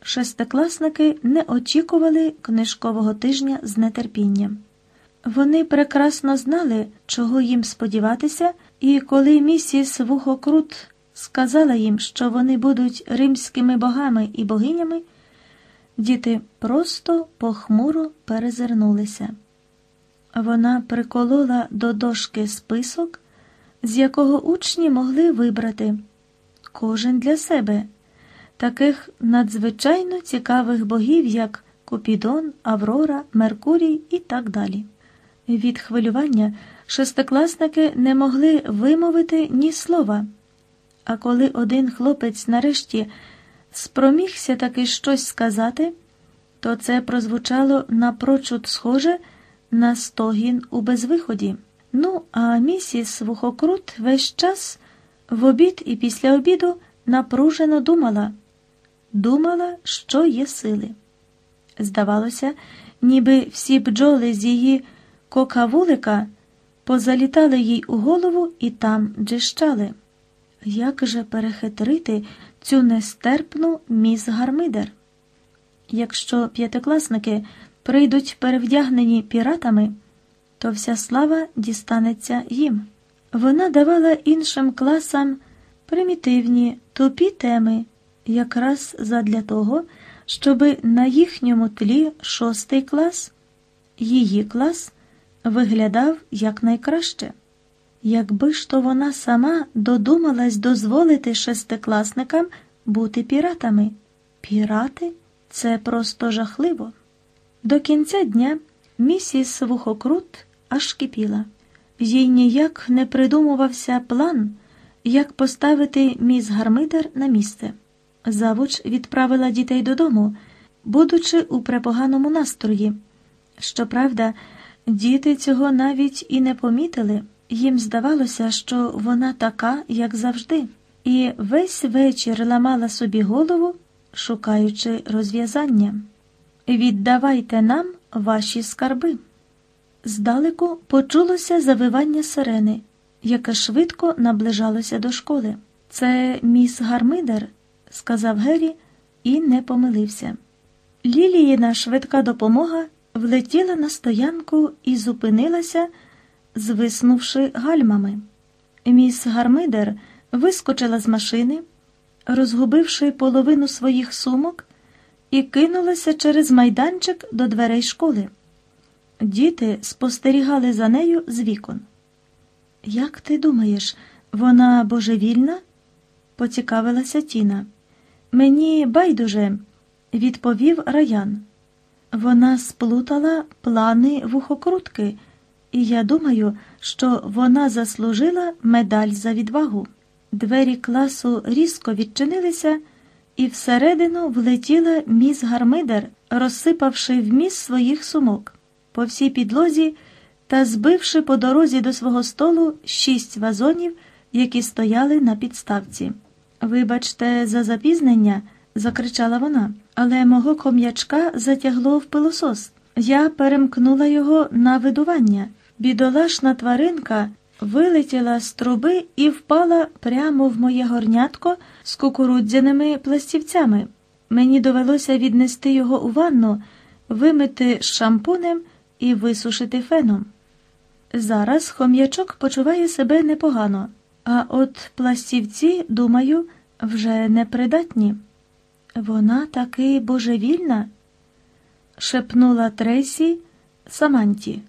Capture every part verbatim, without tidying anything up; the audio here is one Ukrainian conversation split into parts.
Шестикласники не очікували книжкового тижня з нетерпінням. Вони прекрасно знали, чого їм сподіватися, і коли місіс Вухокрут сказала їм, що вони будуть римськими богами і богинями, діти просто похмуро перезирнулися. Вона приколола до дошки список, з якого учні могли вибрати, кожен для себе, таких надзвичайно цікавих богів, як Купідон, Аврора, Меркурій і так далі. Від хвилювання шестикласники не могли вимовити ні слова, а коли один хлопець нарешті спромігся таки щось сказати, то це прозвучало напрочуд схоже на стогін у безвиході. Ну, а місіс Вухокрут весь час, в обід і після обіду, напружено думала. Думала, що є сили. Здавалося, ніби всі бджоли з її кока-вулика позалітали їй у голову і там джищали. Як же перехитрити цю нестерпну міс Гармидер? Якщо п'ятикласники прийдуть перевдягнені піратами, то вся слава дістанеться їм. Вона давала іншим класам примітивні, тупі теми, якраз задля того, щоби на їхньому тлі шостий клас, її клас, виглядав якнайкраще. Якби ж то вона сама додумалась дозволити шестикласникам бути піратами. Пірати? Це просто жахливо. До кінця дня місіс Вухокрут аж кипіла. Їй ніяк не придумувався план, як поставити міс Гармидер на місце. Завуч відправила дітей додому, будучи у препоганому настрої. Щоправда, діти цього навіть і не помітили. Їм здавалося, що вона така, як завжди, і весь вечір ламала собі голову, шукаючи розв'язання. «Віддавайте нам ваші скарби». Здалеку почулося завивання сирени, яке швидко наближалося до школи. «Це міс Гармидер», – сказав Геррі і не помилився. Ліліїна швидка допомога влетіла на стоянку і зупинилася, звиснувши гальмами. Міс Гармидер вискочила з машини, розгубивши половину своїх сумок, і кинулася через майданчик до дверей школи. Діти спостерігали за нею з вікон. «Як ти думаєш, вона божевільна?» – поцікавилася Тіна. «Мені байдуже», – відповів Раян. «Вона сплутала плани Вухокрутки, і я думаю, що вона заслужила медаль за відвагу». Двері класу різко відчинилися, і всередину влетіла міс Гармидер, розсипавши вміст своїх сумок по всій підлозі та збивши по дорозі до свого столу шість вазонів, які стояли на підставці. «Вибачте за запізнення», – закричала вона, – «але мого ком'ячка затягло в пилосос. Я перемкнула його на видування. Бідолашна тваринка вилетіла з труби і впала прямо в моє горнятко з кукурудзяними пластівцями. Мені довелося віднести його у ванну, вимити шампунем і висушити феном. Зараз хом'ячок почуває себе непогано, а от пластівці, думаю, вже непридатні». «Вона таки божевільна?» – шепнула Трейсі Саманті.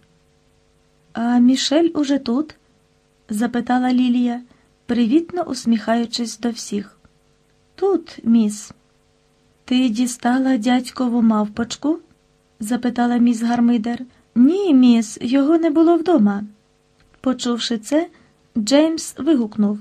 «А Мішель уже тут?» – запитала Лілія, привітно усміхаючись до всіх. «Тут, міс». «Ти дістала дядькову мавпочку?» – запитала міс Гармидер. «Ні, міс, його не було вдома». Почувши це, Джеймс вигукнув.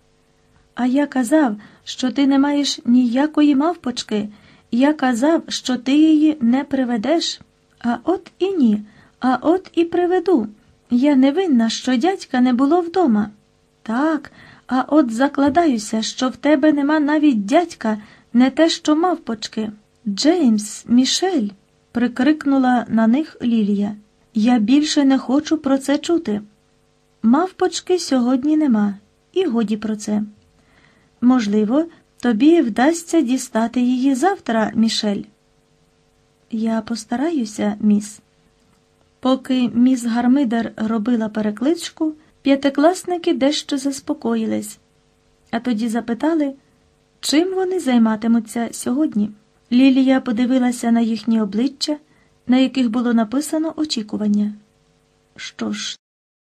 «А я казав, що ти не маєш ніякої мавпочки. Я казав, що ти її не приведеш. А от і ні, а от і приведу. Я не винна, що дядька не було вдома». «Так, а от закладаюся, що в тебе нема навіть дядька, не те що мавпочки». «Джеймс, Мішель!» – прикрикнула на них Лілія. «Я більше не хочу про це чути. Мавпочки сьогодні нема, і годі про це. Можливо, Тобі вдасться дістати її завтра, Мішель. Я постараюся, міс. Поки міс Гармидер робила перекличку, п'ятикласники дещо заспокоїлись, а тоді запитали, чим вони займатимуться сьогодні. Лілія подивилася на їхні обличчя, на яких було написано очікування. Що ж,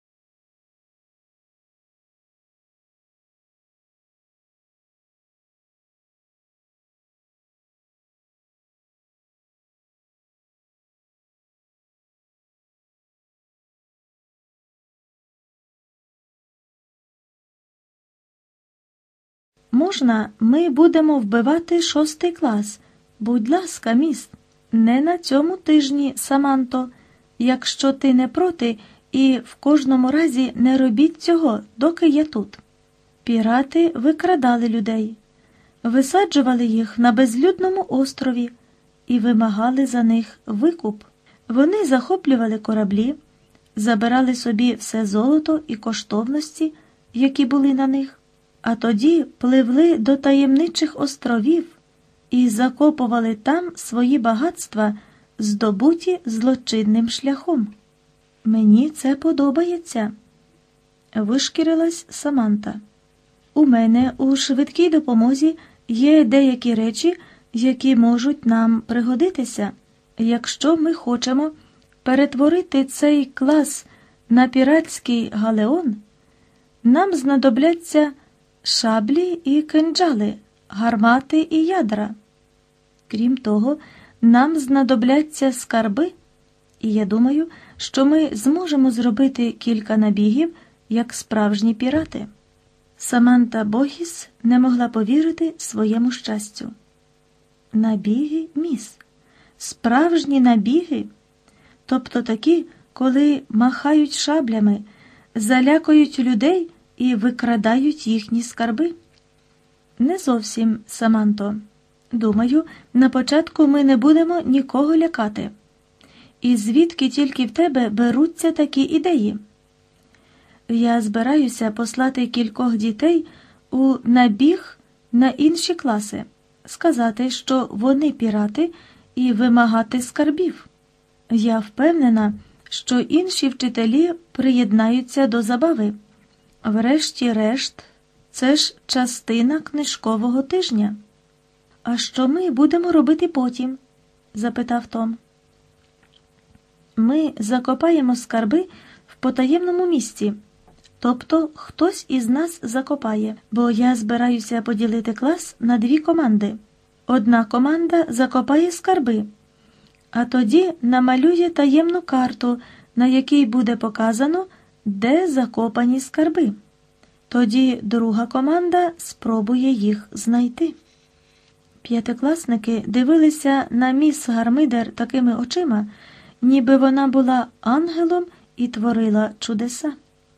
можна, ми будемо вбивати шостий клас. Будь ласка, міс. Не на цьому тижні, Саманто, якщо ти не проти, і в кожному разі не робіть цього, доки я тут. Пірати викрадали людей, висаджували їх на безлюдному острові і вимагали за них викуп. Вони захоплювали кораблі, забирали собі все золото і коштовності, які були на них, а тоді пливли до таємничих островів і закопували там свої багатства, здобуті злочинним шляхом. Мені це подобається, вишкірилась Саманта. У мене у швидкій допомозі є деякі речі, які можуть нам пригодитися, якщо ми хочемо перетворити цей клас на піратський галеон. Нам знадобляться шаблі і кинджали, гармати і ядра. Крім того, нам знадобляться скарби, і я думаю, що ми зможемо зробити кілька набігів, як справжні пірати. Саманта Богіс не могла повірити своєму щастю. Набіги, міс? Справжні набіги? Тобто такі, коли махають шаблями, залякують людей і викрадають їхні скарби? Не зовсім, Саманто. Думаю, на початку ми не будемо нікого лякати. І звідки тільки в тебе беруться такі ідеї? Я збираюся послати кількох дітей у набіг на інші класи, сказати, що вони пірати, і вимагати скарбів. Я впевнена, що інші вчителі приєднаються до забави. Врешті-решт, це ж частина книжкового тижня. А що ми будемо робити потім? Запитав Том. Ми закопаємо скарби в потаємному місці. Тобто хтось із нас закопає, бо я збираюся поділити клас на дві команди. Одна команда закопає скарби, а тоді намалює таємну карту, на якій буде показано, де закопані скарби. Тоді друга команда спробує їх знайти. П'ятикласники дивилися на міс Гармидер такими очима, ніби вона була ангелом і творила чудеса.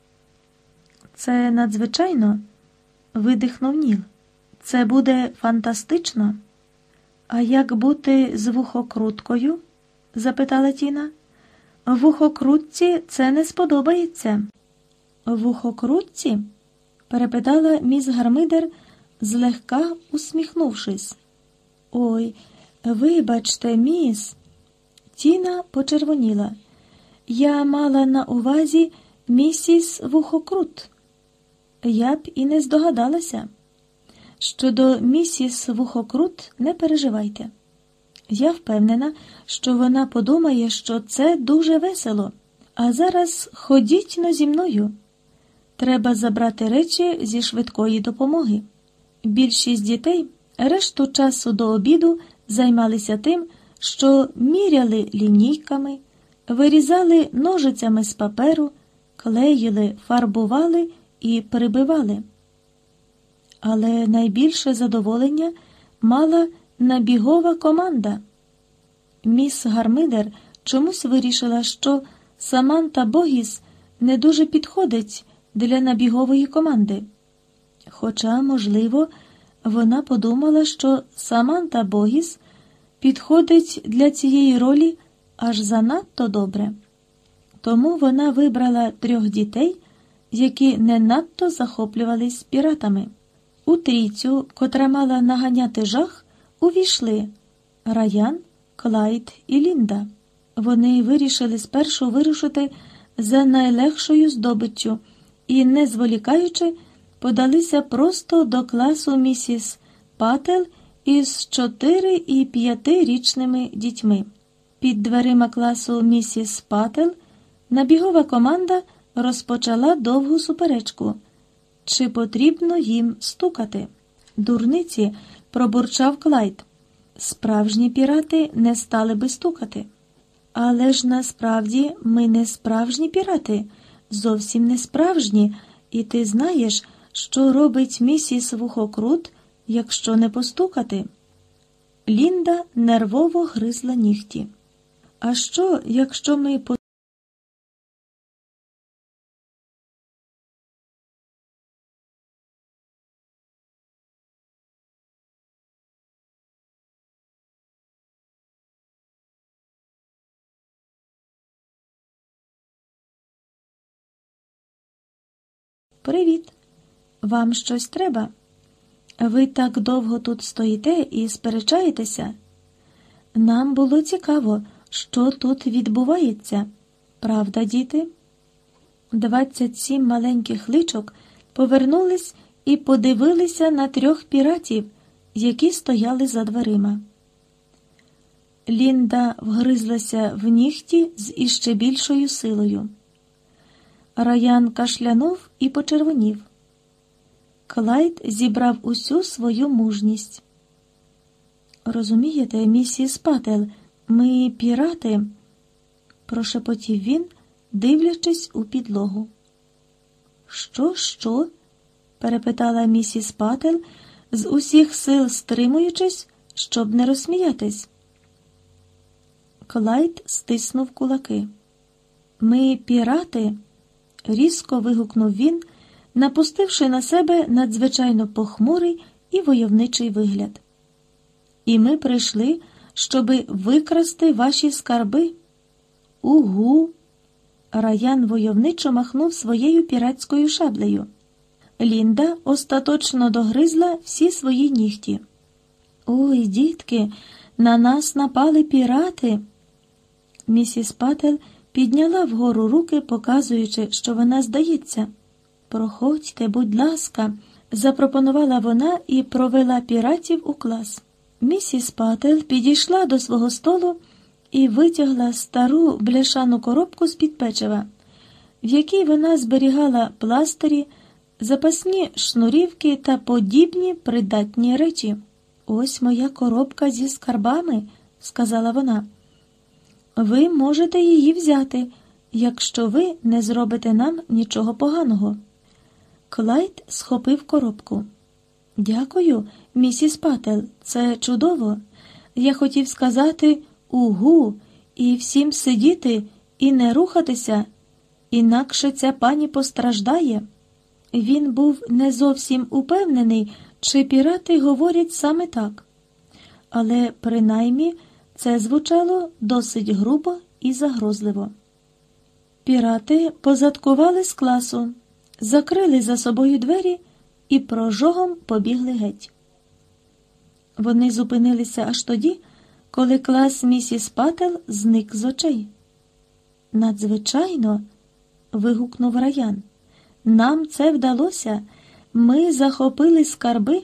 «Це надзвичайно?» – видихнув Ніл. «Це буде фантастично?» «А як бути з вухокруткою?» – запитала Тіна. «Вухокрутці це не сподобається». «Вухокрутці?» – перепитала міс Гармидер, злегка усміхнувшись. «Ой, вибачте, міс!» Тіна почервоніла. «Я мала на увазі місіс Вухокрут». Я б і не здогадалася. Щодо місіс Вухокрут не переживайте. Я впевнена, що вона подумає, що це дуже весело. А зараз ходіть-но зі мною. Треба забрати речі зі швидкої допомоги. Більшість дітей решту часу до обіду займалися тим, що міряли лінійками, вирізали ножицями з паперу, клеїли, фарбували і прибивали. Але найбільше задоволення мала набігова команда. Міс Гармидер чомусь вирішила, що Саманта Богіс не дуже підходить для набігової команди. Хоча, можливо, вона подумала, що Саманта Богіс підходить для цієї ролі аж занадто добре. Тому вона вибрала трьох дітей, які не надто захоплювались піратами. У трійцю, котра мала наганяти жах, увійшли Раян, Клайд і Лінда. Вони вирішили спершу вирушити за найлегшою здобиччю і, не зволікаючи, подалися просто до класу місіс Паттел із чотири- і п'ятирічними дітьми. Під дверима класу місіс Паттел набігова команда розпочала довгу суперечку. Чи потрібно їм стукати? Дурниці, пробурчав Клайд. Справжні пірати не стали би стукати. Але ж насправді ми не справжні пірати, зовсім не справжні, і ти знаєш, що робить місіс Вухокрут, якщо не постукати. Лінда нервово гризла нігті. А що, якщо ми по... Привіт. Вам щось треба? Ви так довго тут стоїте і сперечаєтеся? Нам було цікаво, що тут відбувається. Правда, діти? Двадцять сім маленьких личок повернулись і подивилися на трьох піратів, які стояли за дверима. Лінда вгризлася в нігті з іще більшою силою. Раян кашлянув і почервонів. Клайд зібрав усю свою мужність. «Розумієте, місіс Паттел, ми пірати», – прошепотів він, дивлячись у підлогу. «Що, що?» – перепитала місіс Паттел, з усіх сил стримуючись, щоб не розсміятись. Клайд стиснув кулаки. «Ми пірати?» – різко вигукнув він, напустивши на себе надзвичайно похмурий і войовничий вигляд. «І ми прийшли, щоби викрасти ваші скарби». «Угу!» Раян войовничо махнув своєю піратською шаблею. Лінда остаточно догризла всі свої нігті. «Ой, дітки, на нас напали пірати!» Місіс Паттел підняла вгору руки, показуючи, що вона здається. «Проходьте, будь ласка», – запропонувала вона і провела піратів у клас. Місіс Паттел підійшла до свого столу і витягла стару бляшану коробку з-під печива, в якій вона зберігала пластирі, запасні шнурівки та подібні придатні речі. «Ось моя коробка зі скарбами», – сказала вона. «Ви можете її взяти, якщо ви не зробите нам нічого поганого». Клайд схопив коробку. «Дякую, місіс Паттел, це чудово. Я хотів сказати «угу» і всім сидіти і не рухатися, інакше ця пані постраждає». Він був не зовсім упевнений, чи пірати говорять саме так. Але, принаймні, це звучало досить грубо і загрозливо. Пірати позадкували з класу, закрили за собою двері і прожогом побігли геть. Вони зупинилися аж тоді, коли клас місіс Паттел зник з очей. «Надзвичайно!» – вигукнув Раян. «Нам це вдалося. Ми захопили скарби».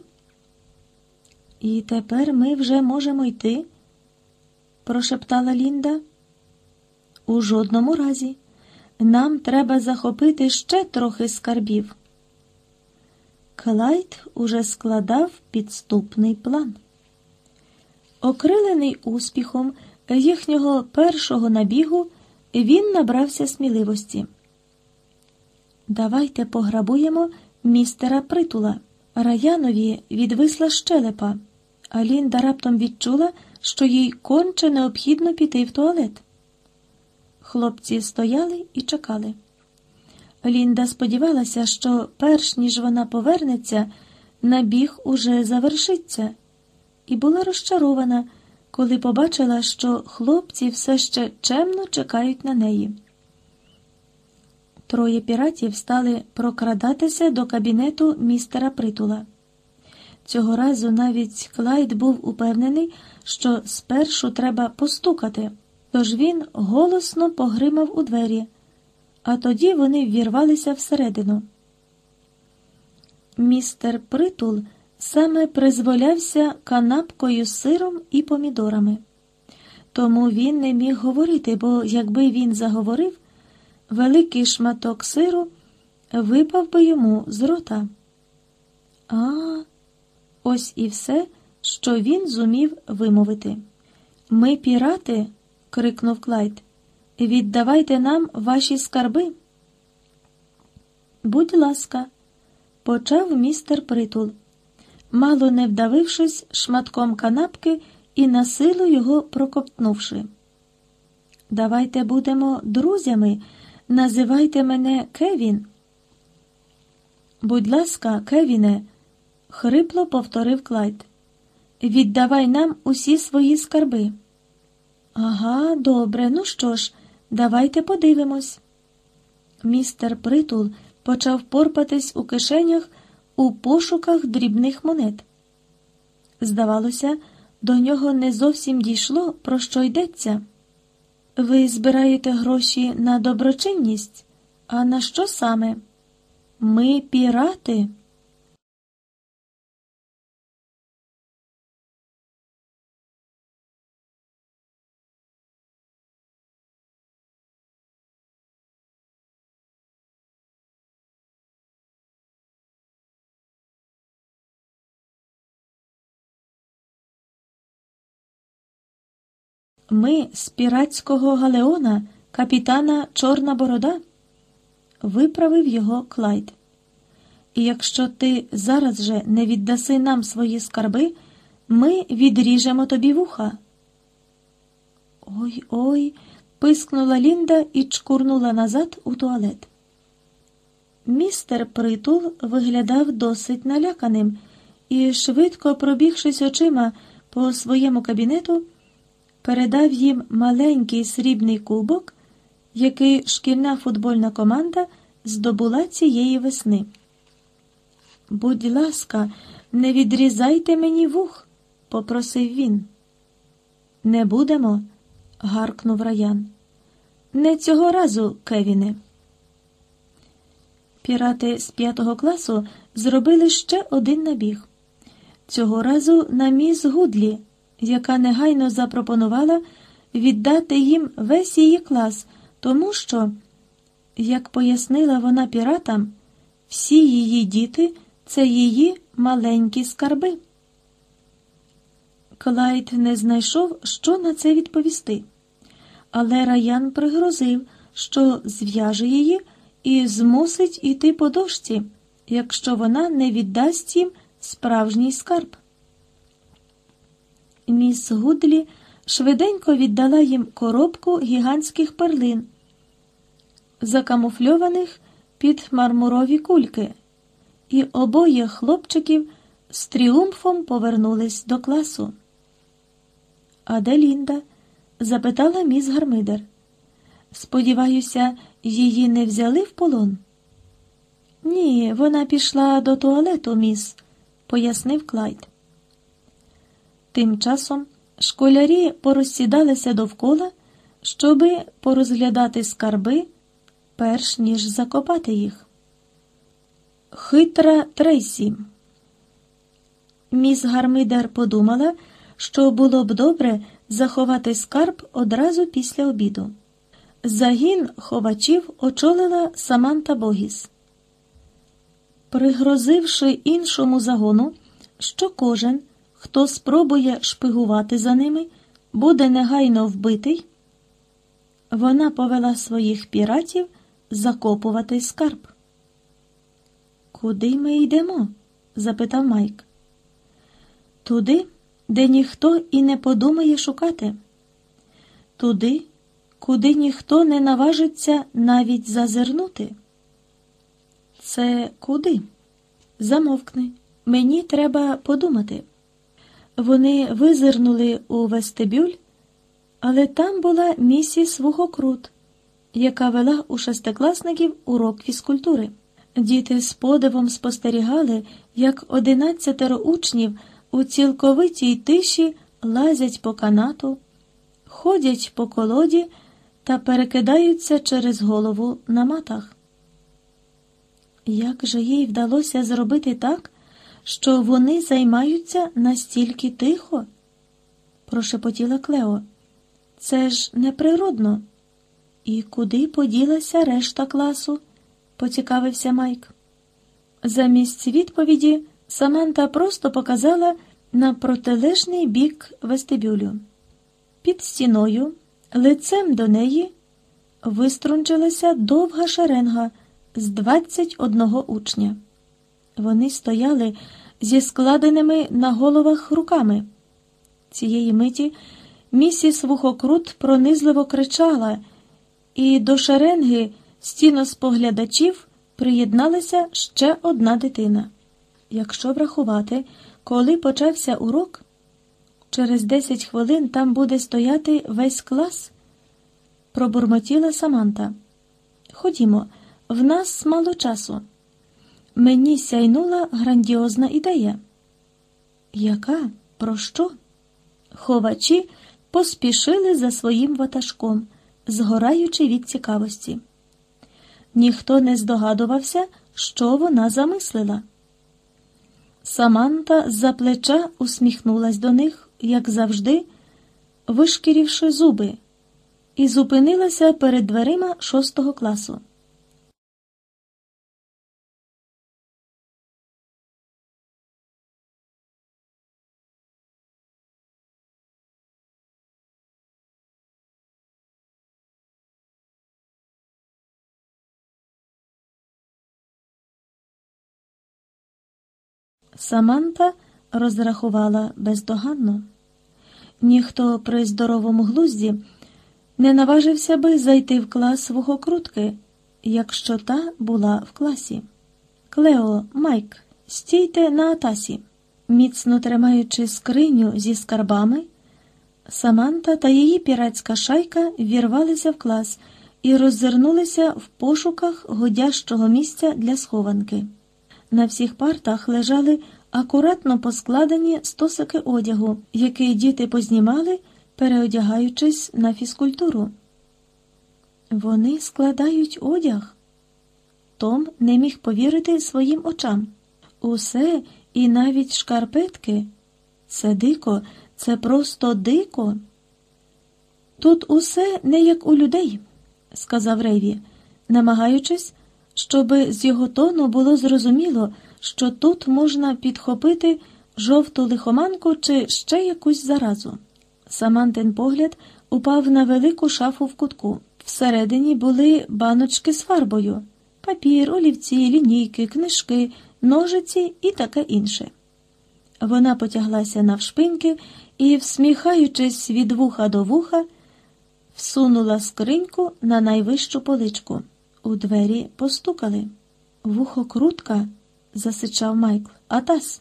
«І тепер ми вже можемо йти?» – прошептала Лінда. «У жодному разі. Нам треба захопити ще трохи скарбів». Клайд уже складав підступний план. Окрилений успіхом їхнього першого набігу, він набрався сміливості. «Давайте пограбуємо містера Притула». Раянові відвисла щелепа, а Лінда раптом відчула, що їй конче необхідно піти в туалет. Хлопці стояли і чекали. Лінда сподівалася, що перш ніж вона повернеться, набіг уже завершиться, і була розчарована, коли побачила, що хлопці все ще чемно чекають на неї. Троє піратів стали прокрадатися до кабінету містера Притула. Цього разу навіть Клайд був упевнений, що спершу треба постукати, тож він голосно погримав у двері, а тоді вони ввірвалися всередину. Містер Притул саме призволявся канапкою з сиром і помідорами. Тому він не міг говорити, бо якби він заговорив, великий шматок сиру випав би йому з рота. А, ось і все, що він зумів вимовити. «Ми пірати!» – крикнув Клайд. «Віддавайте нам ваші скарби!» «Будь ласка!» – почав містер Притул, мало не вдавившись шматком канапки і на силу його проковтнувши. «Давайте будемо друзями, називайте мене Кевін!» «Будь ласка, Кевіне!» – хрипло повторив Клайд. «Віддавай нам усі свої скарби». «Ага, добре, ну що ж, давайте подивимось». Містер Притул почав порпатись у кишенях у пошуках дрібних монет. Здавалося, до нього не зовсім дійшло, про що йдеться. «Ви збираєте гроші на доброчинність? А на що саме?» «Ми пірати!» «Ми з піратського галеона, капітана Чорна Борода», – виправив його Клайд. «І якщо ти зараз же не віддаси нам свої скарби, ми відріжемо тобі вуха». «Ой-ой», – пискнула Лінда і чкурнула назад у туалет. Містер Притул виглядав досить наляканим і, швидко пробігшись очима по своєму кабінету, передав їм маленький срібний кубок, який шкільна футбольна команда здобула цієї весни. «Будь ласка, не відрізайте мені вух», – попросив він. «Не будемо», – гаркнув Раян. «Не цього разу, Кевіне». Пірати з п'ятого класу зробили ще один набіг. Цього разу на міс Гудлі, яка негайно запропонувала віддати їм весь її клас, тому що, як пояснила вона піратам, всі її діти – це її маленькі скарби. Клайд не знайшов, що на це відповісти, але Раян пригрозив, що зв'яже її і змусить іти по дошці, якщо вона не віддасть їм справжній скарб. Міс Гудлі швиденько віддала їм коробку гігантських перлин, закамуфльованих під мармурові кульки, і обоє хлопчиків з тріумфом повернулись до класу. «А де Лінда?» – запитала міс Гармидер. «Сподіваюся, її не взяли в полон?» «Ні, вона пішла до туалету, міс», – пояснив Клайд. Тим часом школярі порозсідалися довкола, щоби порозглядати скарби, перш ніж закопати їх. Хитра Трейсі. Міс Гармидер подумала, що було б добре заховати скарб одразу після обіду. Загін ховачів очолила Саманта Богіс. Пригрозивши іншому загону, що кожен, хто спробує шпигувати за ними, буде негайно вбитий, вона повела своїх піратів закопувати скарб. «Куди ми йдемо?» – запитав Майк. «Туди, де ніхто і не подумає шукати. Туди, куди ніхто не наважиться навіть зазирнути». «Це куди?» «Замовкни. Мені треба подумати». Вони визирнули у вестибюль, але там була місіс Вухокрут, яка вела у шестикласників урок фізкультури. Діти з подивом спостерігали, як одинадцятеро учнів у цілковитій тиші лазять по канату, ходять по колоді та перекидаються через голову на матах. Як же їй вдалося зробити так, що вони займаються настільки тихо? Прошепотіла Клео. Це ж неприродно. І куди поділася решта класу? Поцікавився Майк. Замість відповіді Саманта просто показала на протилежний бік вестибюлю. Під стіною, лицем до неї, виструнчилася довга шеренга з двадцять одного учня. Вони стояли зі складеними на головах руками. Цієї миті місіс Вухокрут пронизливо кричала, і до шеренги стіноспоглядачів приєдналася ще одна дитина. Якщо врахувати, коли почався урок, через десять хвилин там буде стояти весь клас, пробурмотіла Саманта. Ходімо, в нас мало часу. Мені сяйнула грандіозна ідея. Яка? Про що? Ховачі поспішили за своїм ватажком, згораючи від цікавості. Ніхто не здогадувався, що вона замислила. Саманта з-за плеча усміхнулась до них, як завжди, вишкірівши зуби, і зупинилася перед дверима шостого класу. Саманта розрахувала бездоганно. Ніхто при здоровому глузді не наважився би зайти в клас Вухокрутки, якщо та була в класі. Клео, Майк, стійте на атасі. Міцно тримаючи скриню зі скарбами, Саманта та її піратська шайка ввірвалися в клас і роззирнулися в пошуках годящого місця для схованки. На всіх партах лежали акуратно поскладені стосики одягу, який діти познімали, переодягаючись на фізкультуру. Вони складають одяг? Том не міг повірити своїм очам. Усе, і навіть шкарпетки. Це дико, це просто дико. Тут усе не як у людей, сказав Рейві, намагаючись, щоби з його тону було зрозуміло, що тут можна підхопити жовту лихоманку чи ще якусь заразу. Самантин погляд упав на велику шафу в кутку. Всередині були баночки з фарбою, папір, олівці, лінійки, книжки, ножиці і таке інше. Вона потяглася навшпиньки і, всміхаючись від вуха до вуха, всунула скриньку на найвищу поличку. У двері постукали. «Вухокрутка», – засичав Майкл. «Атас».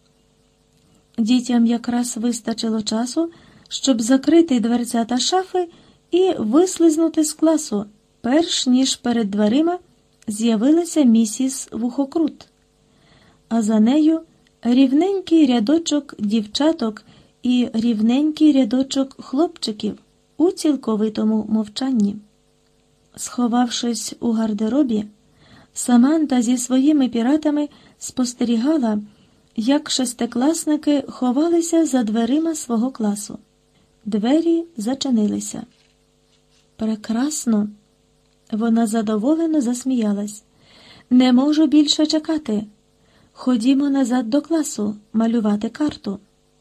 Дітям якраз вистачило часу, щоб закрити дверцята шафи і вислизнути з класу, перш ніж перед дверима з'явилася місіс Вухокрут. А за нею рівненький рядочок дівчаток і рівненький рядочок хлопчиків у цілковитому мовчанні. Сховавшись у гардеробі, Саманта зі своїми піратами спостерігала, як шестикласники ховалися за дверима свого класу. Двері зачинилися. «Прекрасно!» Вона задоволено засміялась. «Не можу більше чекати. Ходімо назад до класу, малювати карту».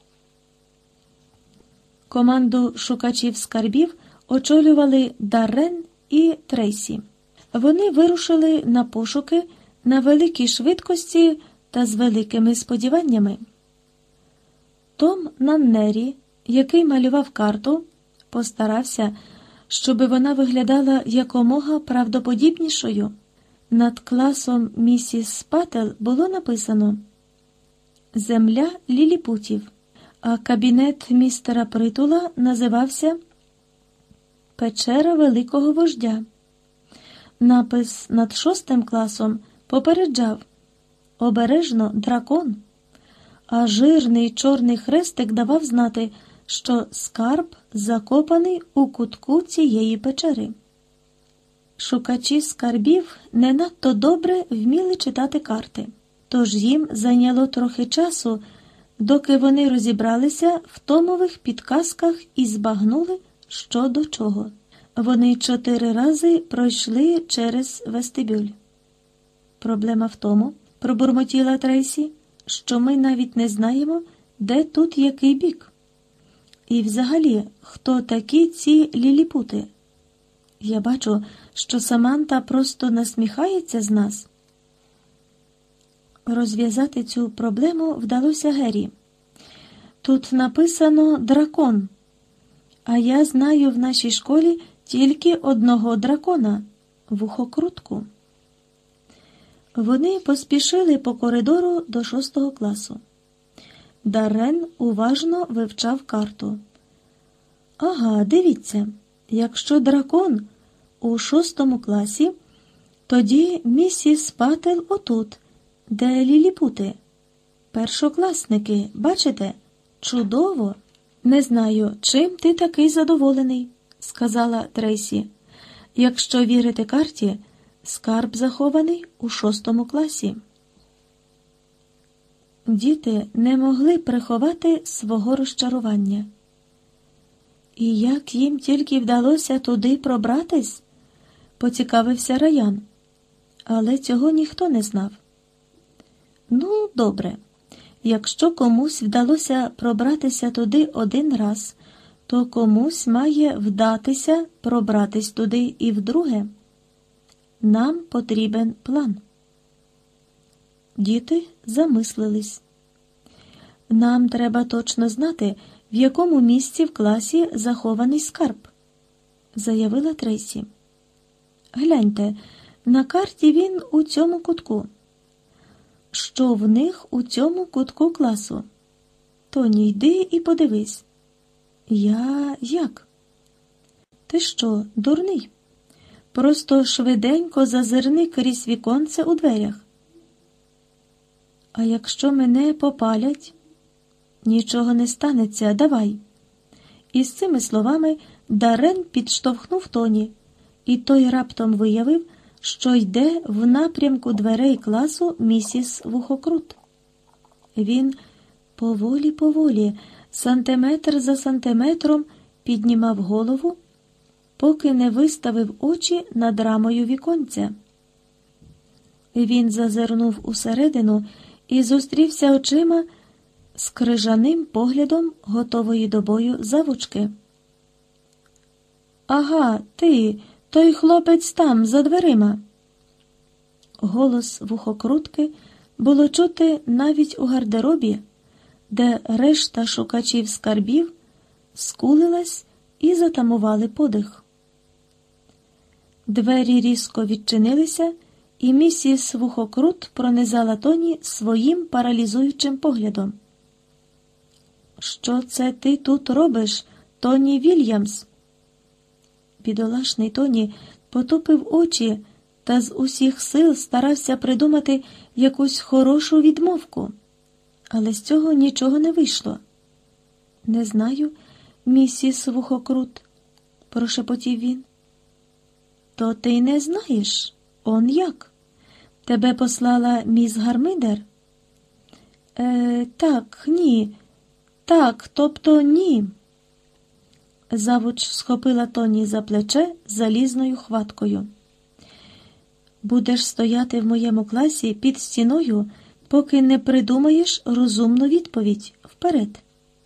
Команду шукачів скарбів очолювали Даррен і Трейсі. Вони вирушили на пошуки на великій швидкості та з великими сподіваннями. Том Наннері, який малював карту, постарався, щоби вона виглядала якомога правдоподібнішою. Над класом місіс Спател було написано «Земля ліліпутів», а кабінет містера Притула називався «Печера великого вождя». Напис над шостим класом попереджав: обережно, дракон. А жирний чорний хрестик давав знати, що скарб закопаний у кутку цієї печери. Шукачі скарбів не надто добре вміли читати карти, тож їм зайняло трохи часу, доки вони розібралися в томових підказках і збагнули, що до чого. Вони чотири рази пройшли через вестибюль. Проблема в тому, пробурмотіла Трейсі, що ми навіть не знаємо, де тут який бік. І взагалі, хто такі ці ліліпути? Я бачу, що Саманта просто насміхається з нас. Розв'язати цю проблему вдалося Гері. Тут написано «дракон», а я знаю в нашій школі тільки одного дракона – Вухокрутку. Вони поспішили по коридору до шостого класу. Даррен уважно вивчав карту. Ага, дивіться, якщо дракон у шостому класі, тоді місіс Паттел отут, де ліліпути. Першокласники, бачите? Чудово! Не знаю, чим ти такий задоволений, сказала Трейсі. Якщо вірити карті, скарб захований у шостому класі. Діти не могли приховати свого розчарування. І як їм тільки вдалося туди пробратись, поцікавився Раян. Але цього ніхто не знав. Ну, добре. Якщо комусь вдалося пробратися туди один раз, то комусь має вдатися пробратись туди і вдруге. Нам потрібен план. Діти замислились. Нам треба точно знати, в якому місці в класі захований скарб, заявила Трейсі. Гляньте, на карті він у цьому кутку. Що в них у цьому кутку класу? Тоні, йди і подивись. Я як? Ти що, дурний? Просто швиденько зазирни крізь віконце у дверях. А якщо мене попалять? Нічого не станеться, давай. І з цими словами Даррен підштовхнув Тоні, і той раптом виявив, що йде в напрямку дверей класу місіс Вухокрут. Він поволі-поволі, сантиметр за сантиметром піднімав голову, поки не виставив очі над рамою віконця. Він зазирнув усередину і зустрівся очима з крижаним поглядом готової до бою завучки. «Ага, ти, той хлопець там, за дверима!» Голос Вухокрутки було чути навіть у гардеробі, де решта шукачів скарбів скулилась і затамували подих. Двері різко відчинилися, і місіс Вухокрут пронизала Тоні своїм паралізуючим поглядом. «Що це ти тут робиш, Тоні Вільямс?» Бідолашний Тоні потупив очі та з усіх сил старався придумати якусь хорошу відмовку. Але з цього нічого не вийшло. «Не знаю, місіс Вухокрут», – прошепотів він. «То ти не знаєш? Он як? Тебе послала міс Гармидер?» «Е, так, ні. Так, тобто ні». Завуч схопила Тоні за плече залізною хваткою. «Будеш стояти в моєму класі під стіною, поки не придумаєш розумну відповідь. Вперед!»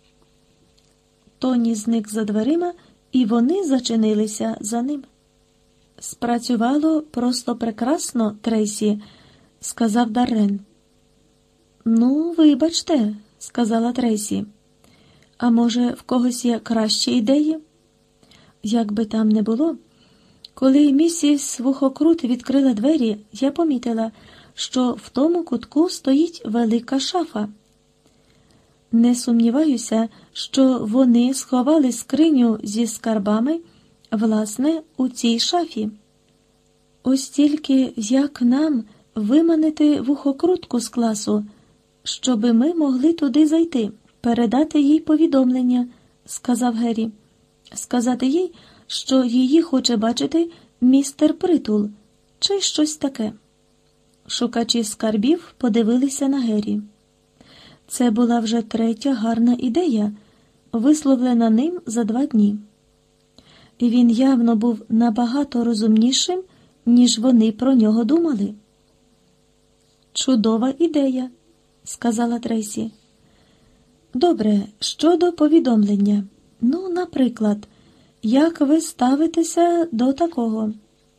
Тоні зник за дверима, і вони зачинилися за ним. «Спрацювало просто прекрасно, Трейсі», – сказав Даррен. «Ну, вибачте», – сказала Трейсі. «А може, в когось є кращі ідеї?» Як би там не було, коли місіс Вухокрут відкрила двері, я помітила, що в тому кутку стоїть велика шафа. Не сумніваюся, що вони сховали скриню зі скарбами, власне, у цій шафі. Ось тільки як нам виманити вухокрутку з класу, щоби ми могли туди зайти, передати їй повідомлення, сказав Геррі. Сказати їй, що її хоче бачити містер Притул, чи щось таке. Шукачі скарбів подивилися на Геррі. Це була вже третя гарна ідея, висловлена ним за два дні. І він явно був набагато розумнішим, ніж вони про нього думали. «Чудова ідея», – сказала Трейсі. «Добре, щодо повідомлення. Ну, наприклад, як ви ставитеся до такого?»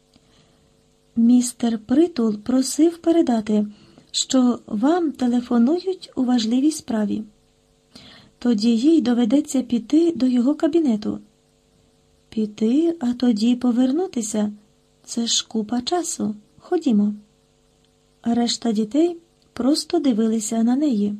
Містер Притул просив передати, що вам телефонують у важливій справі. Тоді їй доведеться піти до його кабінету. Піти, а тоді повернутися – це ж купа часу. Ходімо. Решта дітей просто дивилися на неї.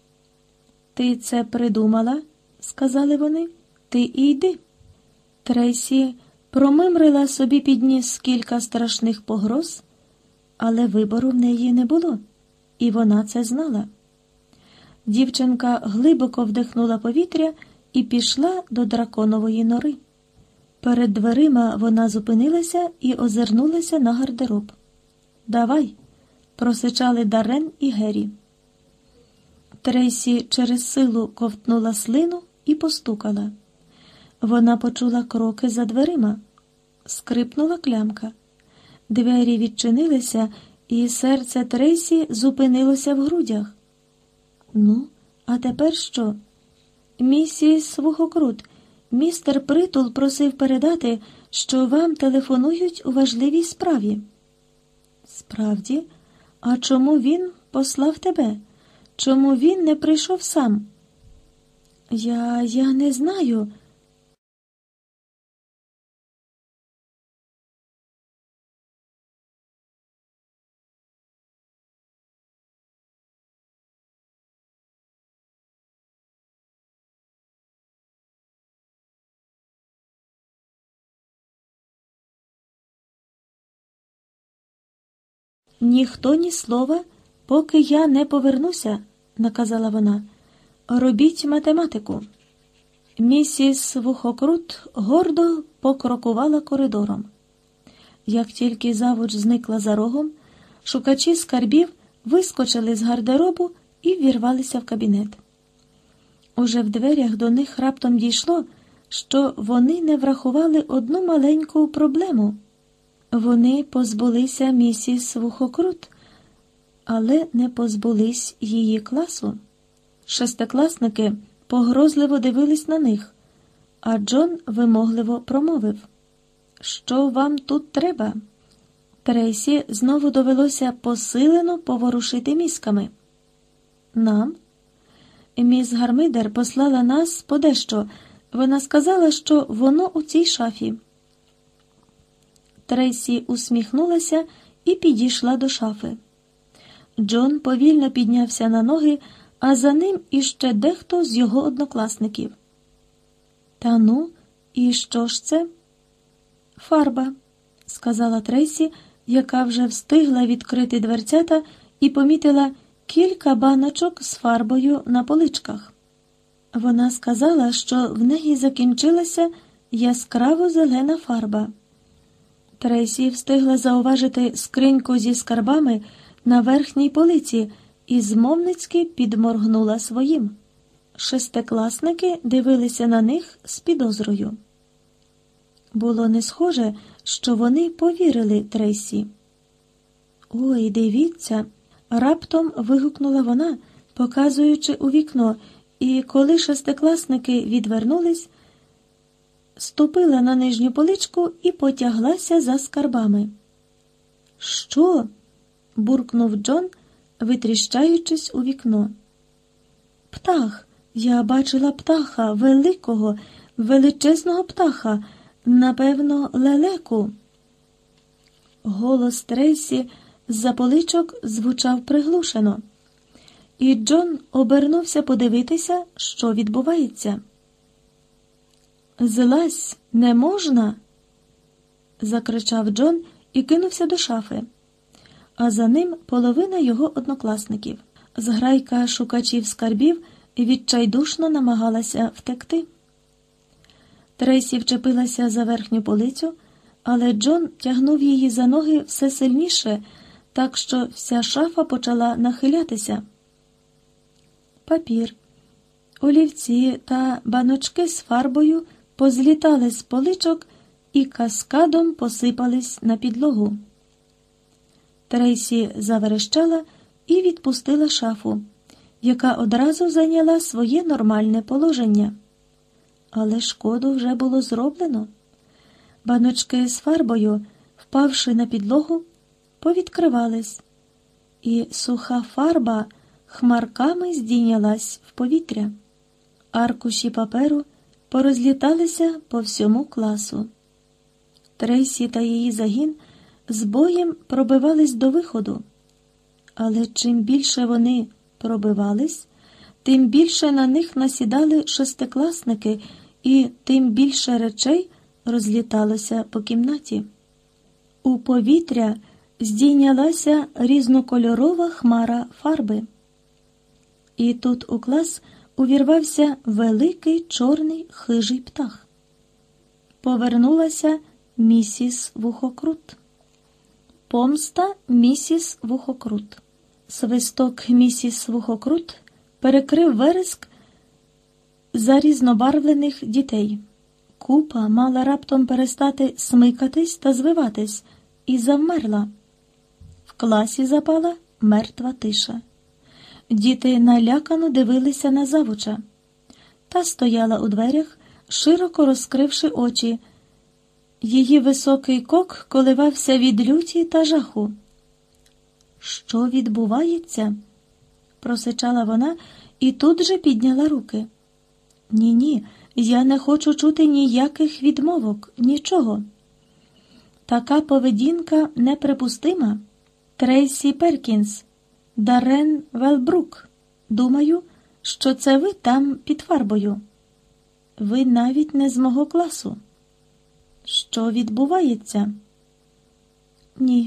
«Ти це придумала?» – сказали вони. «Ти і йди». Трейсі промимрила собі під ніс кілька страшних погроз, але вибору в неї не було, і вона це знала. Дівчинка глибоко вдихнула повітря і пішла до драконової нори. Перед дверима вона зупинилася і озирнулася на гардероб. «Давай!» – просичали Даррен і Геррі. Трейсі через силу ковтнула слину і постукала. Вона почула кроки за дверима. Скрипнула клямка. Двері відчинилися, і серце Трейсі зупинилося в грудях. «Ну, а тепер що?» «Місіс Вухокрут, містер Притул просив передати, що вам телефонують у важливій справі». «Справді? А чому він послав тебе? Чому він не прийшов сам?» «Я... я не знаю...» «Ніхто ні слова, поки я не повернуся», – наказала вона. «Робіть математику». Місіс Вухокрут гордо покрокувала коридором. Як тільки завуч зникла за рогом, шукачі скарбів вискочили з гардеробу і ввірвалися в кабінет. Уже в дверях до них раптом дійшло, що вони не врахували одну маленьку проблему. Вони позбулися місіс Вухокрут, але не позбулись її класу. Шестикласники погрозливо дивились на них, а Джон вимогливо промовив: «Що вам тут треба?» Трейсі знову довелося посилено поворушити мізками. «Нам?» «Міс Гармидер послала нас по дещо. Вона сказала, що воно у цій шафі». Трейсі усміхнулася і підійшла до шафи. Джон повільно піднявся на ноги, а за ним іще дехто з його однокласників. «Та ну, і що ж це?» «Фарба», – сказала Трейсі, яка вже встигла відкрити дверцята і помітила кілька баночок з фарбою на поличках. Вона сказала, що в неї закінчилася яскраво зелена фарба. Трейсі встигла зауважити скриньку зі скарбами на верхній полиці і змовницьки підморгнула своїм. Шестикласники дивилися на них з підозрою. Було не схоже, що вони повірили Трейсі. «Ой, дивіться!» – раптом вигукнула вона, показуючи у вікно, і коли шестикласники відвернулись, ступила на нижню поличку і потяглася за скарбами. «Що?» – буркнув Джон, витріщаючись у вікно. «Птах! Я бачила птаха, великого, величезного птаха, напевно, лелеку». Голос Трейсі з-за поличок звучав приглушено, і Джон обернувся подивитися, що відбувається. «Злазь, не можна!» – закричав Джон і кинувся до шафи. а за ним половина його однокласників. Зграйка шукачів скарбів відчайдушно намагалася втекти. Трейсі вчепилася за верхню полицю, але Джон тягнув її за ноги все сильніше, так що вся шафа почала нахилятися. Папір, олівці та баночки з фарбою позлітали з поличок і каскадом посипались на підлогу. Трейсі заверещала і відпустила шафу, яка одразу зайняла своє нормальне положення. Але шкоду вже було зроблено. Баночки з фарбою, впавши на підлогу, повідкривались, і суха фарба хмарками здійнялась в повітря. Аркуші паперу порозліталися по всьому класу. Трейсі та її загін з боєм пробивались до виходу. Але чим більше вони пробивались, тим більше на них насідали шестикласники, і тим більше речей розліталося по кімнаті. У повітря здійнялася різнокольорова хмара фарби. І тут у клас увірвався великий чорний хижий птах. Повернулася місіс Вухокрут. Помста місіс Вухокрут. Свисток місіс Вухокрут перекрив вереск зарізнобарвлених дітей. Купа мала раптом перестати смикатись та звиватись і завмерла. В класі запала мертва тиша. Діти налякано дивилися на завуча. Та стояла у дверях, широко розкривши очі. Її високий кок коливався від люті та жаху. «Що відбувається?» – просичала вона і тут же підняла руки. «Ні-ні, я не хочу чути ніяких відмовок, нічого. Така поведінка неприпустима. Трейсі Перкінс, Даррен Велбрук, думаю, що це ви там під фарбою. Ви навіть не з мого класу. Що відбувається?» «Ні».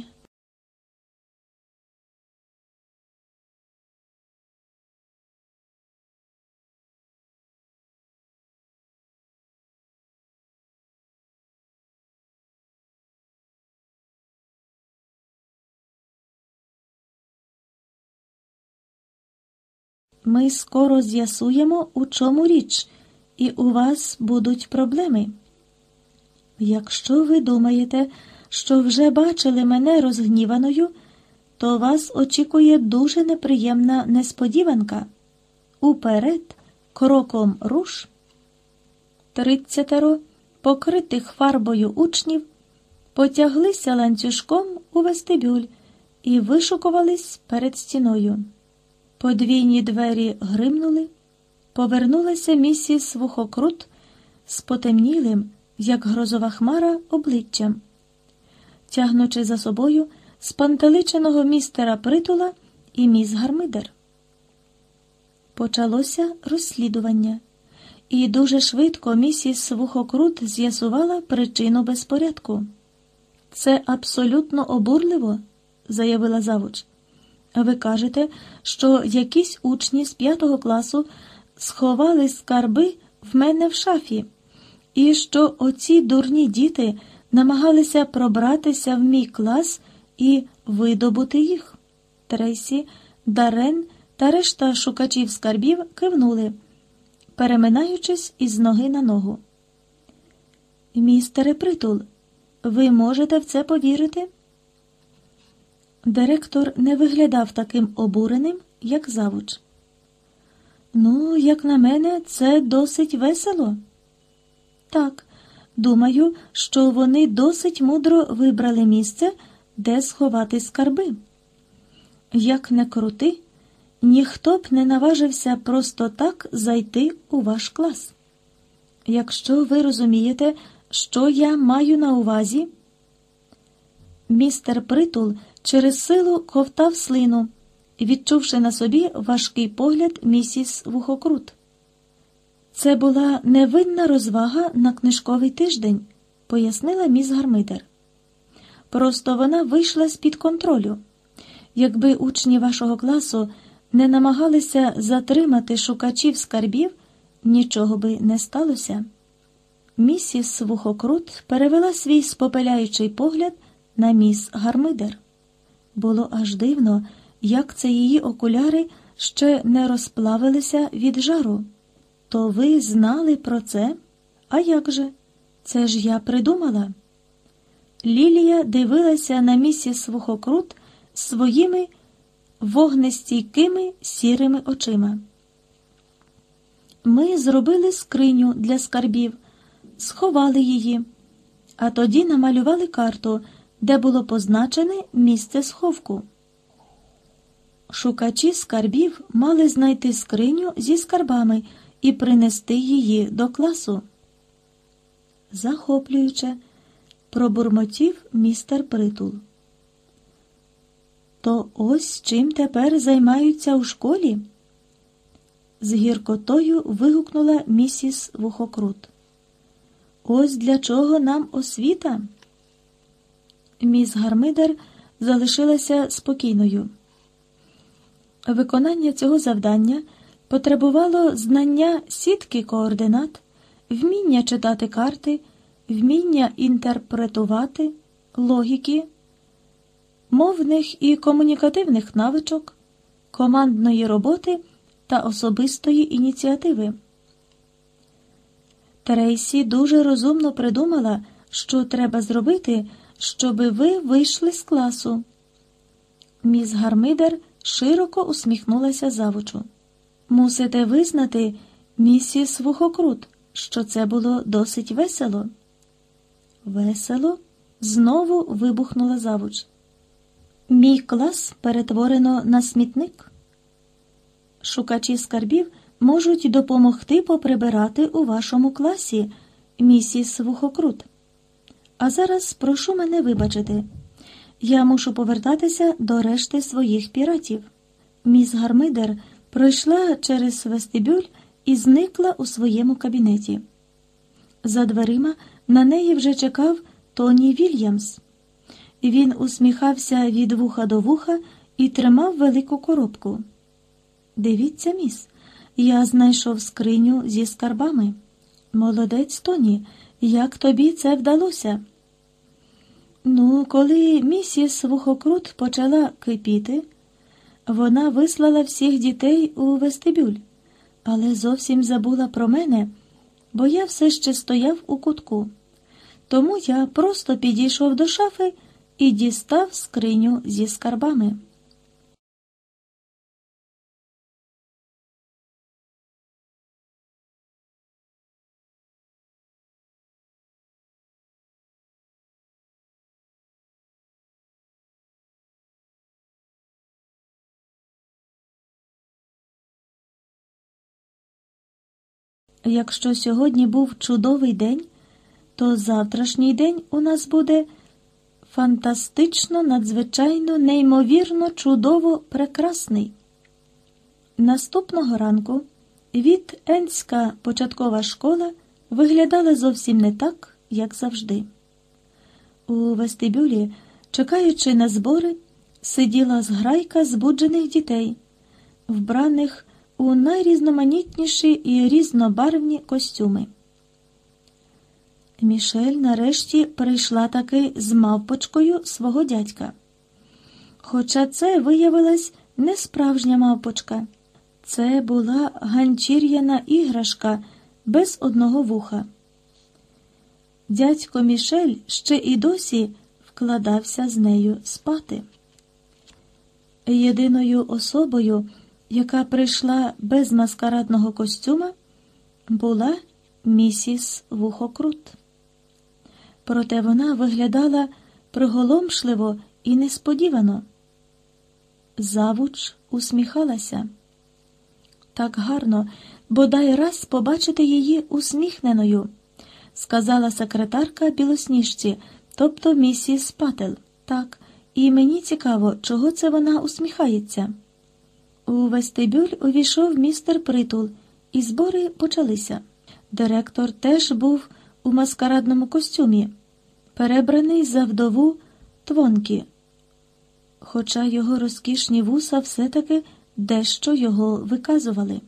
Ми скоро з'ясуємо, у чому річ, і у вас будуть проблеми. Якщо ви думаєте, що вже бачили мене розгніваною, то вас очікує дуже неприємна несподіванка. Уперед, кроком руш. Тридцятеро покритих фарбою учнів потяглися ланцюжком у вестибюль і вишукувались перед стіною. Подвійні двері гримнули, повернулася місіс Вухокрут з потемнілим, як грозова хмара, обличчям, тягнучи за собою спантеличеного містера Притула і міс Гармидер. Почалося розслідування, і дуже швидко місіс Вухокрут з'ясувала причину безпорядку. «Це абсолютно обурливо», – заявила завуч. «Ви кажете, що якісь учні з п'ятого класу сховали скарби в мене в шафі, і що оці дурні діти намагалися пробратися в мій клас і видобути їх». Трейсі, Даррен та решта шукачів скарбів кивнули, переминаючись із ноги на ногу. «Містере Притул, ви можете в це повірити?» Директор не виглядав таким обуреним, як завуч. «Ну, як на мене, це досить весело». «Так, думаю, що вони досить мудро вибрали місце, де сховати скарби. Як не крути, ніхто б не наважився просто так зайти у ваш клас. Якщо ви розумієте, що я маю на увазі...» Містер Притул через силу ковтав слину, відчувши на собі важкий погляд місіс Вухокрут. «Це була невинна розвага на книжковий тиждень», – пояснила міс Гармидер. «Просто вона вийшла з-під контролю, якби учні вашого класу не намагалися затримати шукачів скарбів, нічого би не сталося. Місіс Вухокрут перевела свій спопеляючий погляд на міс Гармидер. Було аж дивно, як це її окуляри ще не розплавилися від жару. То ви знали про це? А як же? Це ж я придумала. Лілія дивилася на місіс Вухокрут своїми вогнестійкими сірими очима. Ми зробили скриню для скарбів, сховали її, а тоді намалювали карту, де було позначене місце сховку. Шукачі скарбів мали знайти скриню зі скарбами і принести її до класу. Захоплююче, пробурмотів містер Притул. То ось чим тепер займаються у школі? З гіркотою вигукнула місіс Вухокрут. Ось для чого нам освіта? Міс Гармидер залишилася спокійною. Виконання цього завдання потребувало знання сітки координат, вміння читати карти, вміння інтерпретувати, логіки, мовних і комунікативних навичок, командної роботи та особистої ініціативи. Трейсі дуже розумно придумала, що треба зробити, щоби ви вийшли з класу. Міс Гармидер широко усміхнулася завучу. Мусите визнати, місіс Вухокрут, що це було досить весело. Весело? Знову вибухнула завуч. Мій клас перетворено на смітник. Шукачі скарбів можуть допомогти поприбирати у вашому класі, місіс Вухокрут. А зараз прошу мене вибачити. Я мушу повертатися до решти своїх піратів. Міс Гармидер пройшла через вестибюль і зникла у своєму кабінеті. За дверима на неї вже чекав Тоні Вільямс. Він усміхався від вуха до вуха і тримав велику коробку. «Дивіться, міс, я знайшов скриню зі скарбами. Молодець, Тоні, як тобі це вдалося?» Ну, коли місіс Вухокрут почала кипіти, вона вислала всіх дітей у вестибюль, але зовсім забула про мене, бо я все ще стояв у кутку. Тому я просто підійшов до шафи і дістав скриню зі скарбами. Якщо сьогодні був чудовий день, то завтрашній день у нас буде фантастично, надзвичайно, неймовірно, чудово прекрасний. Наступного ранку Віт-Ендська початкова школа виглядала зовсім не так, як завжди. У вестибюлі, чекаючи на збори, сиділа зграйка збуджених дітей, вбраних у найрізноманітніші і різнобарвні костюми. Мішель нарешті прийшла таки з мавпочкою свого дядька. Хоча це виявилась не справжня мавпочка. Це була ганчір'яна іграшка без одного вуха. Дядько Мішель ще і досі вкладався з нею спати. Єдиною особою, яка прийшла без маскарадного костюма, була місіс Вухокрут. Проте вона виглядала приголомшливо і несподівано. Завуч усміхалася. Так гарно, бодай раз побачити її усміхненою, сказала секретарка Білосніжці, тобто місіс Паттел. Так, і мені цікаво, чого це вона усміхається. У вестибюль увійшов містер Притул, і збори почалися. Директор теж був у маскарадному костюмі, перебраний за вдову Твонкі. хоча його розкішні вуса все-таки дещо його виказували.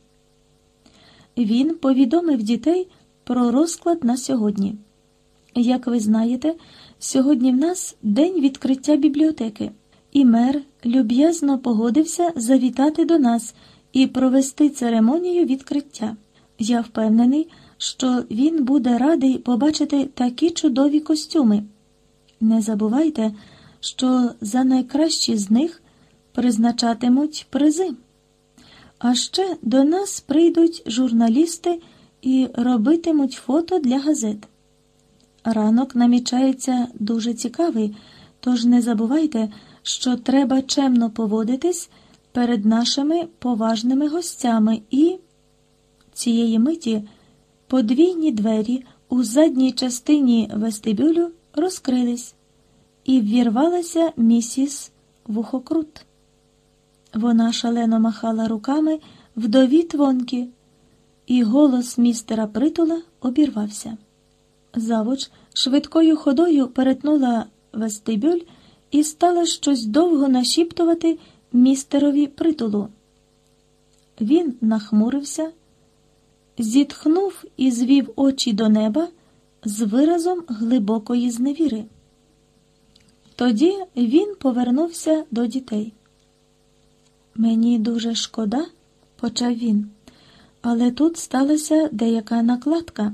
Він повідомив дітей про розклад на сьогодні. Як ви знаєте, сьогодні в нас день відкриття бібліотеки, і мер люб'язно погодився завітати до нас і провести церемонію відкриття. Я впевнений, що він буде радий побачити такі чудові костюми. Не забувайте, що за найкращі з них призначатимуть призи. А ще до нас прийдуть журналісти і робитимуть фото для газет. Ранок намічається дуже цікавий, тож не забувайте, що треба чемно поводитись перед нашими поважними гостями і... Цієї миті подвійні двері у задній частині вестибюлю розкрились, і ввірвалася місіс Вухокрут. Вона шалено махала руками вдові Твонкі, і голос містера Притула обірвався. Завуч швидкою ходою перетнула вестибюль і стала щось довго нашіптувати містерові Притулу. Він нахмурився, зітхнув і звів очі до неба з виразом глибокої зневіри. Тоді він повернувся до дітей. «Мені дуже шкода», – почав він, – «але тут сталася деяка накладка».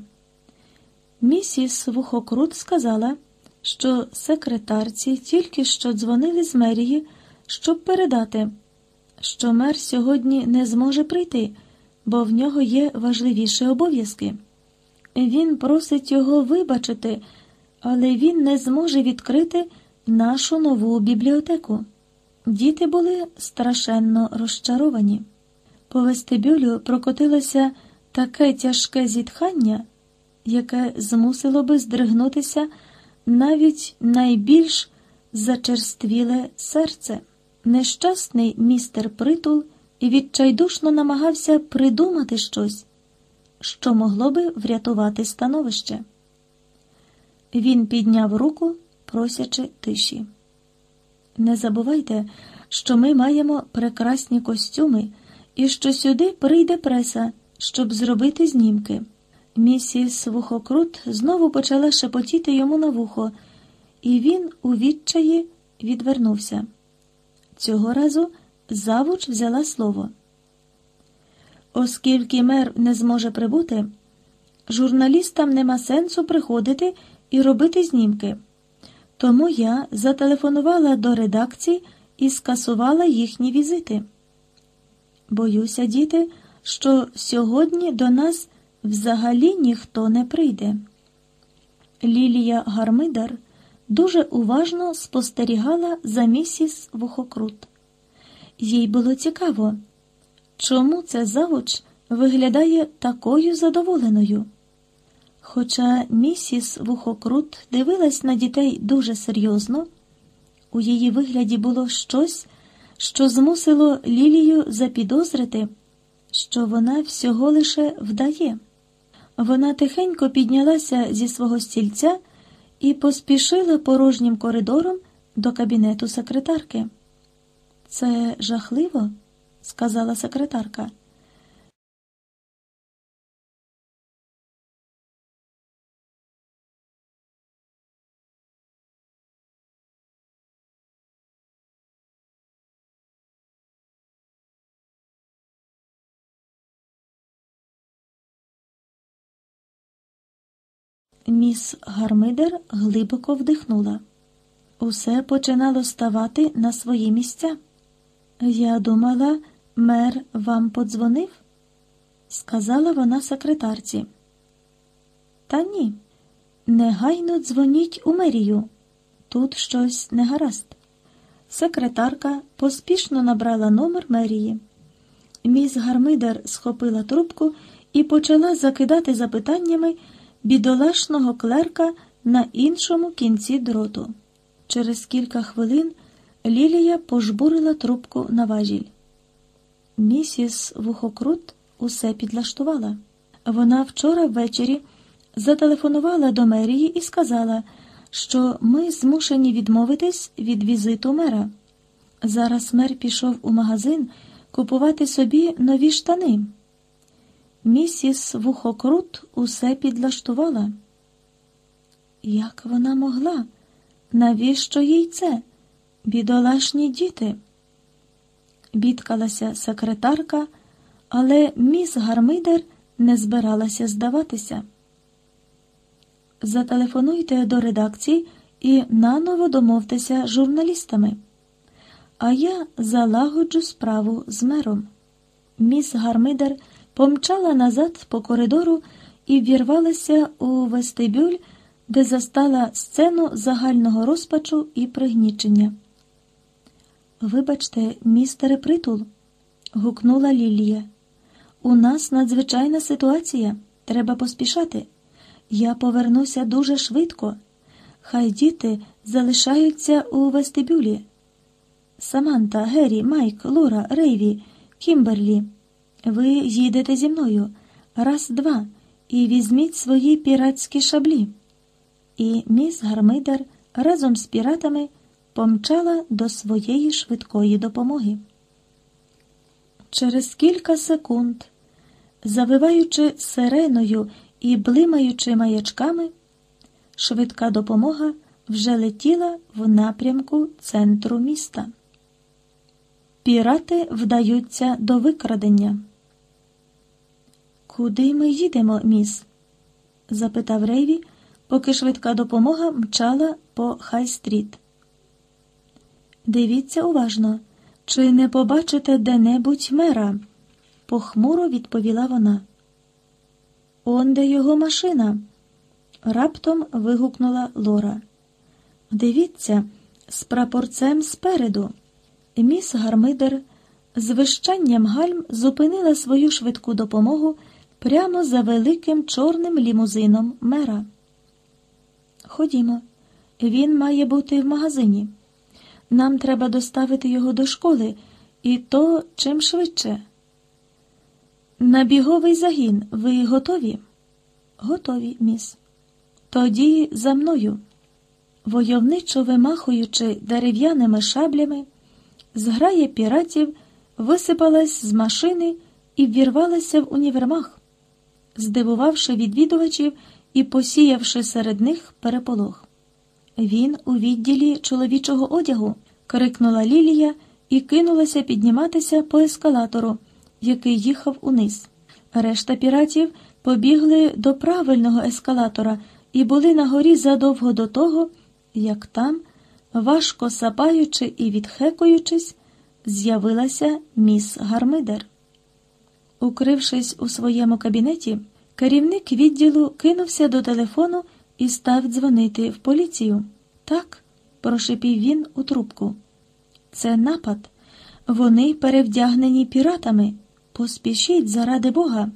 Місіс Вухокрут сказала, що секретарці тільки що дзвонили з мерії, щоб передати, що мер сьогодні не зможе прийти, бо в нього є важливіші обов'язки. Він просить його вибачити, але він не зможе відкрити нашу нову бібліотеку. Діти були страшенно розчаровані. По вестибюлю прокотилося таке тяжке зітхання, яке змусило би здригнутися навіть найбільш зачерствіле серце. Нещасний містер Притул відчайдушно намагався придумати щось, що могло би врятувати становище. Він підняв руку, просячи тиші. «Не забувайте, що ми маємо прекрасні костюми і що сюди прийде преса, щоб зробити знімки». Місіс Вухокрут знову почала шепотіти йому на вухо, і він у відчаї відвернувся. Цього разу завуч взяла слово. «Оскільки мер не зможе прибути, журналістам нема сенсу приходити і робити знімки. Тому я зателефонувала до редакції і скасувала їхні візити. Боюся, діти, що сьогодні до нас взагалі ніхто не прийде». Лілія Гармидар дуже уважно спостерігала за місіс Вухокрут. Їй було цікаво, чому це завуч виглядає такою задоволеною. Хоча місіс Вухокрут дивилась на дітей дуже серйозно, у її вигляді було щось, що змусило Лілію запідозрити, що вона всього лише вдає. Вона тихенько піднялася зі свого стільця і поспішила порожнім коридором до кабінету секретарки. «Це жахливо», – сказала секретарка. Міс Гармидер глибоко вдихнула. Усе починало ставати на свої місця. «Я думала, мер вам подзвонив?» – сказала вона секретарці. «Та ні. Негайно дзвоніть у мерію. Тут щось не гаразд». Секретарка поспішно набрала номер мерії. Міс Гармидер схопила трубку і почала закидати запитаннями бідолашного клерка на іншому кінці дроту. Через кілька хвилин Лілія пожбурила трубку на важіль. Місіс Вухокрут усе підлаштувала. Вона вчора ввечері зателефонувала до мерії і сказала, що ми змушені відмовитись від візиту мера. Зараз мер пішов у магазин купувати собі нові штани. Місіс Вухокрут усе підлаштувала. Як вона могла? Навіщо їй це? Бідолашні діти. Бідкалася секретарка, але міс Гармидер не збиралася здаватися. Зателефонуйте до редакції і наново домовтеся з журналістами. А я залагоджу справу з мером. Міс Гармидер помчала назад по коридору і ввірвалася у вестибюль, де застала сцену загального розпачу і пригнічення. «Вибачте, містере Притул», – гукнула Лілія. «У нас надзвичайна ситуація. Треба поспішати. Я повернуся дуже швидко. Хай діти залишаються у вестибюлі. Саманта, Геррі, Майк, Лора, Рейві, Кімберлі. Ви їдете зі мною. Раз, два. І візьміть свої піратські шаблі». І міс Гармидер разом з піратами помчала до своєї швидкої допомоги. Через кілька секунд, завиваючи сиреною і блимаючи маячками, швидка допомога вже летіла в напрямку центру міста. Пірати вдаються до викрадення. «Куди ми їдемо, міс?» – запитав Рейві, поки швидка допомога мчала по Хай-стріт. «Дивіться уважно, чи не побачите де-небудь мера?» – похмуро відповіла вона. «Он-де його машина?» – раптом вигукнула Лора. «Дивіться, з прапорцем спереду». Міс Гармидер з вищанням гальм зупинила свою швидку допомогу прямо за великим чорним лімузином мера. «Ходімо, він має бути в магазині. Нам треба доставити його до школи, і то чим швидше». «На біговий загін ви готові?» «Готові, міс». «Тоді за мною». Войовничо вимахуючи дерев'яними шаблями, зграя піратів висипалась з машини і ввірвалася в універмаг, здивувавши відвідувачів і посіявши серед них переполох. «Він у відділі чоловічого одягу», – крикнула Лілія і кинулася підніматися по ескалатору, який їхав униз. Решта піратів побігли до правильного ескалатора і були на горі задовго до того, як там, важко сапаючи і відхекуючись, з'явилася міс Гармидер. Укрившись у своєму кабінеті, керівник відділу кинувся до телефону і став дзвонити в поліцію. «Так», – прошипів він у трубку. «Це напад. Вони перевдягнені піратами. Поспішіть, заради Бога».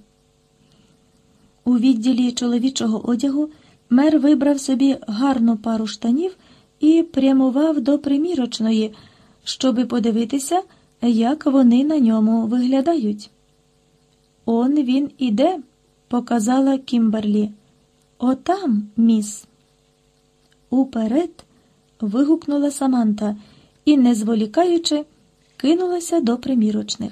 У відділі чоловічого одягу мер вибрав собі гарну пару штанів і прямував до примірочної, щоби подивитися, як вони на ньому виглядають. «Он він іде», – показала Кімберлі. «Отам, міс». «Уперед!» – вигукнула Саманта і, не зволікаючи, кинулася до примірочних.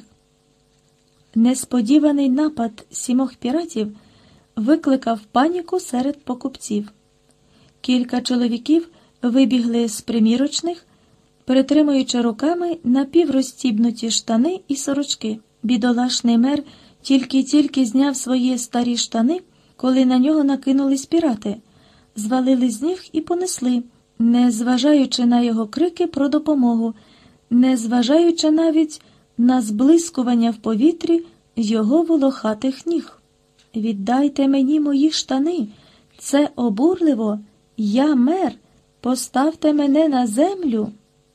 Несподіваний напад сімох піратів викликав паніку серед покупців. Кілька чоловіків вибігли з примірочних, притримуючи руками напіврозстібнуті штани і сорочки. Бідолашний мер тільки-тільки зняв свої старі штани, коли на нього накинулись пірати, звалили з ніг і понесли, не зважаючи на його крики про допомогу, не зважаючи навіть на зблискування в повітрі його волохатих ніг. «Віддайте мені мої штани! Це обурливо! Я мер! Поставте мене на землю!»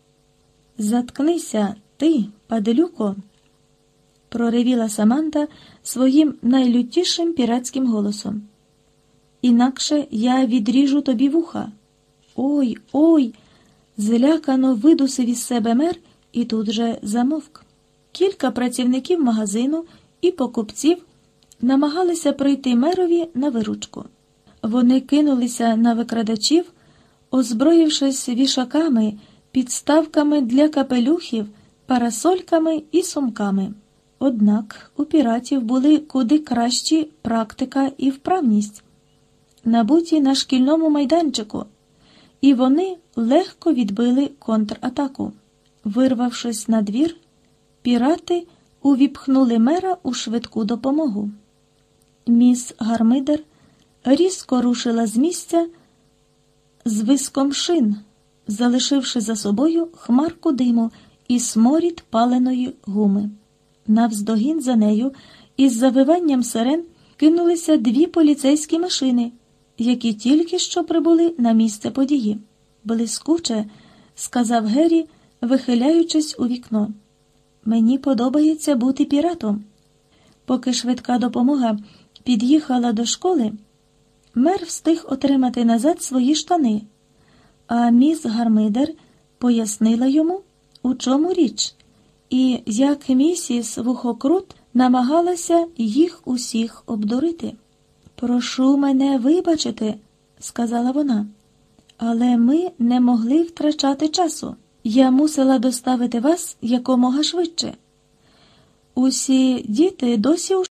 «Заткнися, ти, падлюко!» – проривіла Саманта своїм найлютішим піратським голосом. «Інакше я відріжу тобі вуха!» «Ой, ой!» – злякано видусив із себе мер і тут же замовк. Кілька працівників магазину і покупців намагалися прийти мерові на виручку. Вони кинулися на викрадачів, озброївшись вішаками, підставками для капелюхів, парасольками і сумками. Однак у піратів були куди кращі практика і вправність, набуті на шкільному майданчику, і вони легко відбили контратаку. Вирвавшись на двір, пірати увіпхнули мера у швидку допомогу. Міс Гармидер різко рушила з місця з виском шин, залишивши за собою хмарку диму і сморід паленої гуми. Навздогін за нею із завиванням сирен кинулися дві поліцейські машини, які тільки що прибули на місце події. «Блискуче», – сказав Геррі, вихиляючись у вікно. «Мені подобається бути піратом». Поки швидка допомога під'їхала до школи, мер встиг отримати назад свої штани, а міс Гармидер пояснила йому, у чому річ, і як місіс Вухокрут намагалася їх усіх обдурити. «Прошу мене вибачити», – сказала вона, – «але ми не могли втрачати часу. Я мусила доставити вас якомога швидше. Усі діти досі у